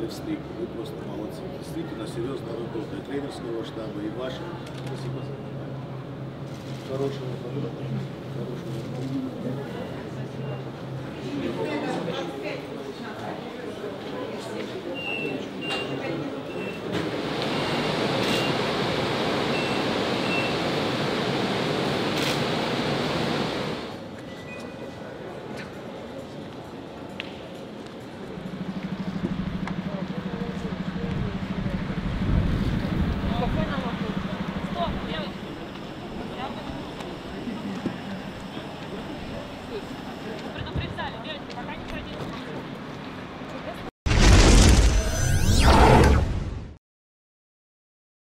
сделали встык. Вы просто молодцы. Действительно серьезная работа и тренерского штаба, и ваша. Спасибо за хорошего.